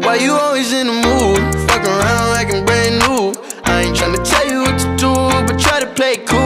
Why you always in the mood? Fuck around like I'm brand new. I ain't tryna tell you what to do, but try to play cool.